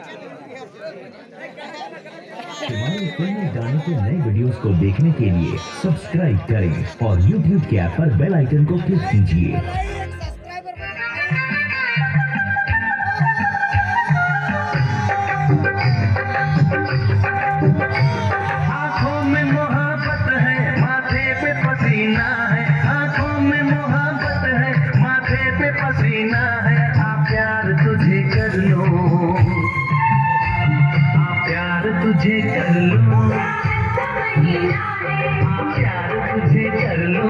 हमारे फिल्मी गानों के नए वीडियोस को देखने के लिए सब्सक्राइब करें और YouTube के ऐप पर बेल आइकन को क्लिक कीजिए। आँखों में मोहब्बत है, माथे पे पसीना है। आँखों में मोहब्बत है, माथे पे पसीना है। आ प्यार तुझे कर लो, आ प्यार तुझे कर लो, आ प्यार तुझे कर लो।